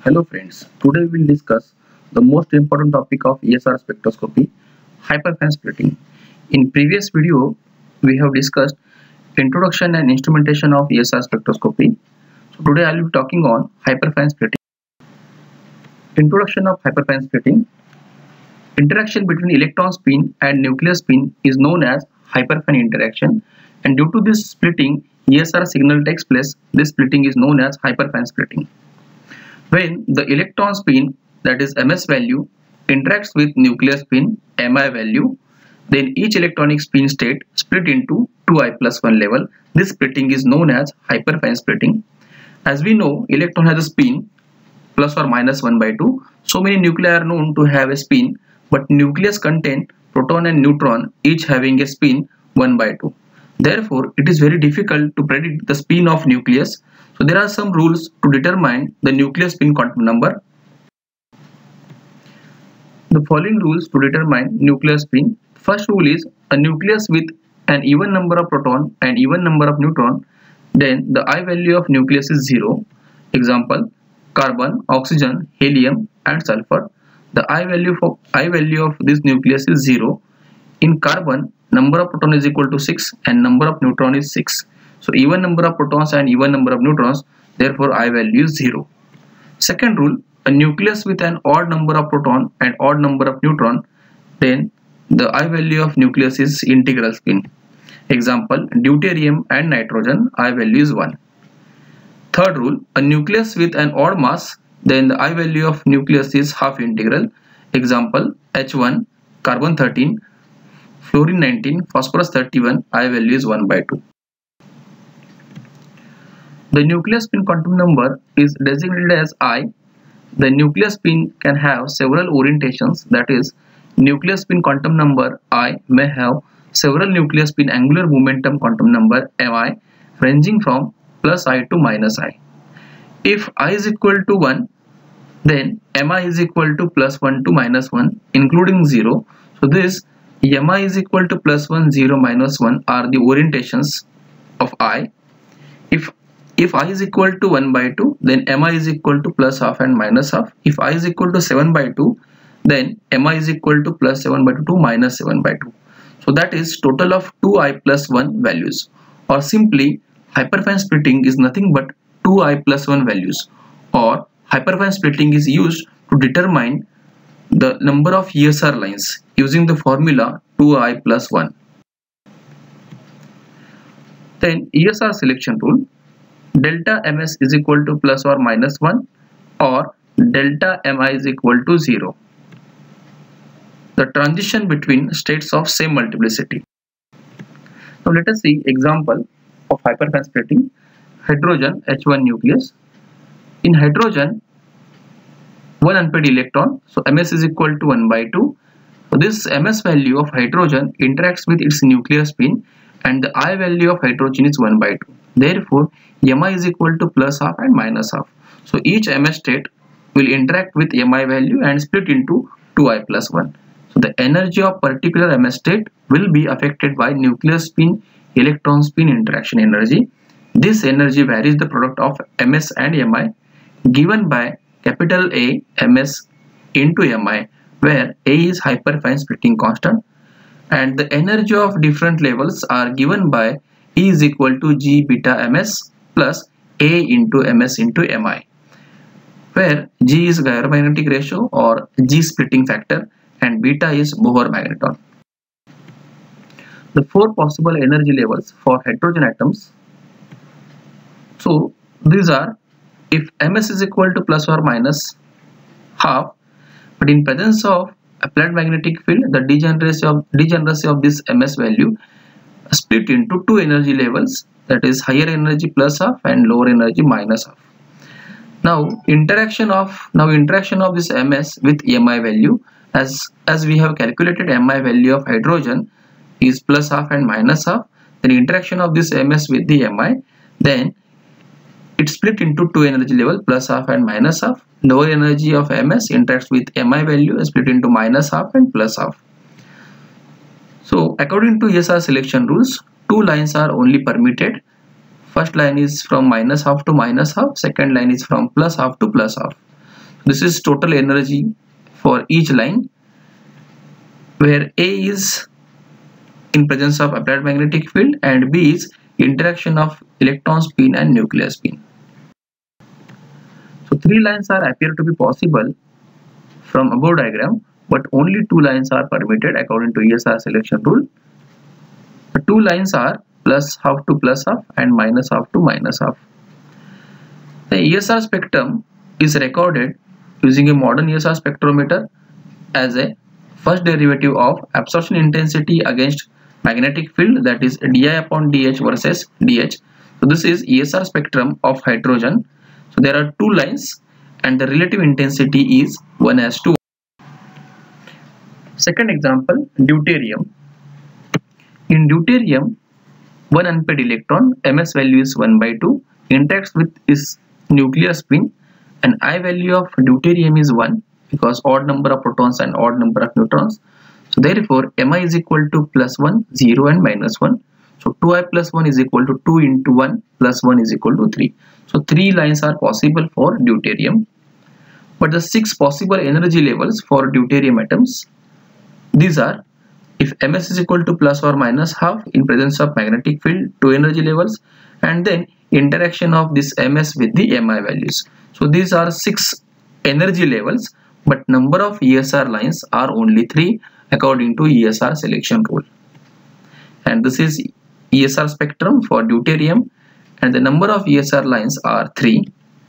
Hello friends, today we will discuss the most important topic of ESR spectroscopy, hyperfine splitting. In previous video, we have discussed introduction and instrumentation of ESR spectroscopy. So today I will be talking on hyperfine splitting. Introduction of hyperfine splitting. Interaction between electron spin and nuclear spin is known as hyperfine interaction, and due to this splitting, ESR signal takes place. This splitting is known as hyperfine splitting. When the electron spin, that is ms value, interacts with nuclear spin mi value, then each electronic spin state split into 2i plus 1 level. This splitting is known as hyperfine splitting. As we know, electron has a spin plus or minus 1 by 2. So many nuclei are known to have a spin, but nucleus contain proton and neutron each having a spin 1 by 2. Therefore, it is very difficult to predict the spin of nucleus. So there are some rules to determine the nuclear spin quantum number. The following rules to determine nuclear spin. First rule is a nucleus with an even number of proton and even number of neutron, then the I value of nucleus is 0. Example: carbon, oxygen, helium and sulfur. The I value of this nucleus is 0. In carbon, number of proton is equal to 6 and number of neutron is 6. So even number of protons and even number of neutrons, therefore I value is 0. Second rule, a nucleus with an odd number of proton and odd number of neutron, then the I value of nucleus is integral spin. Example: deuterium and nitrogen, I value is 1. Third rule, a nucleus with an odd mass, then the I value of nucleus is half integral. Example: H1, carbon 13, fluorine 19, phosphorus 31, I value is 1 by 2. The nuclear spin quantum number is designated as I. The nuclear spin can have several orientations, that is, nuclear spin quantum number I may have several nuclear spin angular momentum quantum number mi ranging from plus I to minus I. If I is equal to 1, then mi is equal to plus 1 to minus 1 including 0. So this mi is equal to plus 1, 0, minus 1 are the orientations of I. If I is equal to 1 by 2, then mi is equal to plus half and minus half. If I is equal to 7 by 2, then mi is equal to plus 7 by 2 to minus 7 by 2. So that is total of 2i plus 1 values, or simply hyperfine splitting is nothing but 2i plus 1 values, or hyperfine splitting is used to determine the number of ESR lines using the formula 2i plus 1. Then ESR selection rule. Delta ms is equal to plus or minus 1, or delta mi is equal to 0. The transition between states of same multiplicity. Now let us see example of hyperfine splitting. Hydrogen H1 nucleus. In hydrogen, one unpaired electron, so ms is equal to 1 by 2. So this ms value of hydrogen interacts with its nuclear spin, and the I value of hydrogen is 1 by 2. Therefore, mi is equal to plus half and minus half. So each ms state will interact with mi value and split into 2i plus 1. So the energy of particular ms state will be affected by nuclear spin, electron spin interaction energy. This energy varies the product of ms and mi given by capital A ms into mi, where A is hyperfine splitting constant, and the energy of different levels are given by E is equal to G beta ms plus A into ms into mi, where G is gyromagnetic ratio or G splitting factor and beta is Bohr magneton. The four possible energy levels for hydrogen atoms. So these are: if ms is equal to plus or minus half, but in presence of applied magnetic field, the degeneracy of this ms value split into two energy levels, that is higher energy plus half and lower energy minus half. Now interaction of this ms with mi value, as we have calculated mi value of hydrogen is plus half and minus half, then interaction of this ms with the mi, then it split into two energy level, plus half and minus half. Lower energy of ms interacts with mi value, split into minus half and plus half. So according to ESR selection rules, two lines are only permitted. First line is from minus half to minus half, second line is from plus half to plus half. This is total energy for each line, where A is in presence of applied magnetic field and B is interaction of electron spin and nuclear spin. So 3 lines are appear to be possible from above diagram, but only 2 lines are permitted according to ESR selection rule. The 2 lines are plus half to plus half and minus half to minus half. The ESR spectrum is recorded using a modern ESR spectrometer as a first derivative of absorption intensity against magnetic field, that is di upon dh versus dh. So this is ESR spectrum of hydrogen. So there are 2 lines and the relative intensity is 1:1. Second example, deuterium. In deuterium, one unpaired electron, ms value is 1/2, interacts with its nuclear spin, and I value of deuterium is 1 because odd number of protons and odd number of neutrons. So therefore mi is equal to plus 1, 0 and minus 1. So 2i plus 1 is equal to 2 into 1 plus 1 is equal to 3. So 3 lines are possible for deuterium. But the 6 possible energy levels for deuterium atoms, these are: if ms is equal to plus or minus half in presence of magnetic field, 2 energy levels, and then interaction of this ms with the mi values. So these are 6 energy levels, but number of ESR lines are only 3 according to ESR selection rule. And this is ESR spectrum for deuterium, and the number of ESR lines are 3.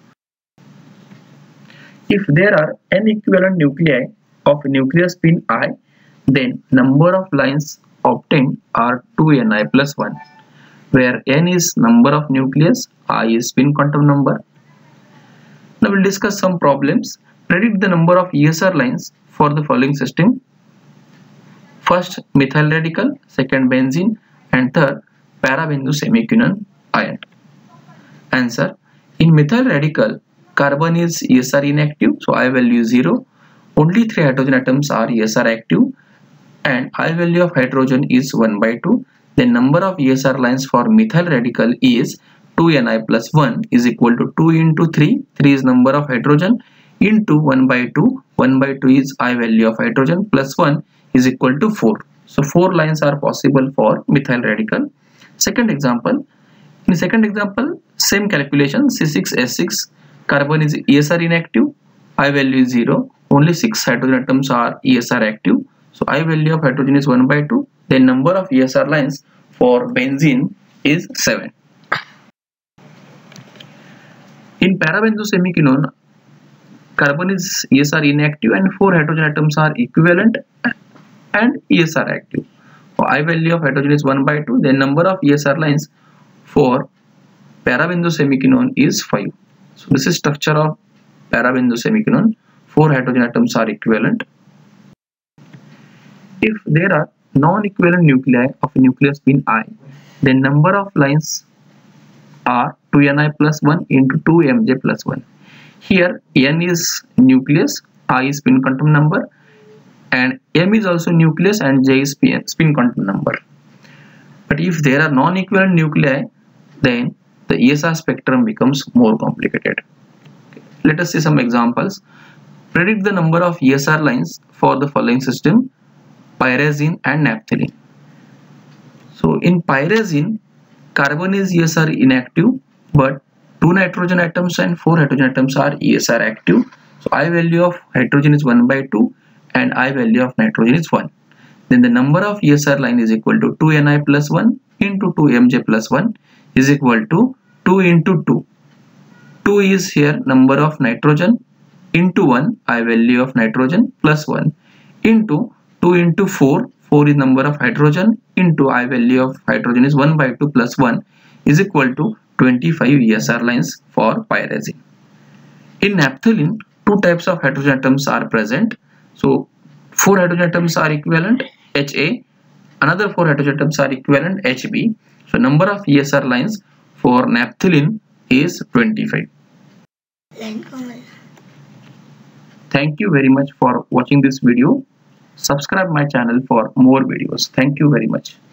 If there are n equivalent nuclei of nuclear spin I, then number of lines obtained are 2ni plus 1, where n is number of nucleus, I is spin quantum number. Now we'll discuss some problems. Predict the number of ESR lines for the following system. First, methyl radical, second benzene, and third para-benzo semiquinone ion. Answer: in methyl radical, carbon is ESR inactive, so I value is 0. Only 3 hydrogen atoms are ESR active, and I value of hydrogen is 1/2. The number of ESR lines for methyl radical is 2ni plus 1 is equal to 2 into 3. 3 is number of hydrogen into 1/2. 1/2 is I value of hydrogen plus 1 is equal to 4. So 4 lines are possible for methyl radical. Second example. In second example, same calculation. C6H6, carbon is ESR inactive. I value is 0. Only 6 hydrogen atoms are ESR active. So I value of hydrogen is 1/2. The number of ESR lines for benzene is 7. In para-benzo semiquinone, carbon is ESR inactive and 4 hydrogen atoms are equivalent and ESR active. So I value of hydrogen is 1/2. The number of ESR lines for para-benzo semiquinone is 5. So this is structure of para-benzo semiquinone. 4 hydrogen atoms are equivalent. If there are non-equivalent nuclei of a nuclear spin I, the number of lines are 2ni plus 1 into 2mj plus 1. Here n is nucleus, I is spin quantum number, and m is also nucleus and j is spin quantum number. But if there are non-equivalent nuclei, then the ESR spectrum becomes more complicated. Let us see some examples. Predict the number of ESR lines for the following system: pyrazine and naphthalene. So in pyrazine, carbon is ESR inactive, but 2 nitrogen atoms and 4 hydrogen atoms are ESR active. So I value of hydrogen is 1/2 and I value of nitrogen is 1. Then the number of ESR line is equal to 2ni plus 1 into 2mj plus 1 is equal to 2 into 2. 2 is here number of nitrogen into 1, I value of nitrogen plus 1 into 2 into 4, 4 is number of hydrogen into I value of hydrogen is 1/2 plus 1 is equal to 25 ESR lines for pyrazine. In naphthalene, 2 types of hydrogen atoms are present. So 4 hydrogen atoms are equivalent, Ha, another 4 hydrogen atoms are equivalent, Hb. So number of ESR lines for naphthalene is 25. Thank you very much for watching this video. Subscribe my channel for more videos. Thank you very much.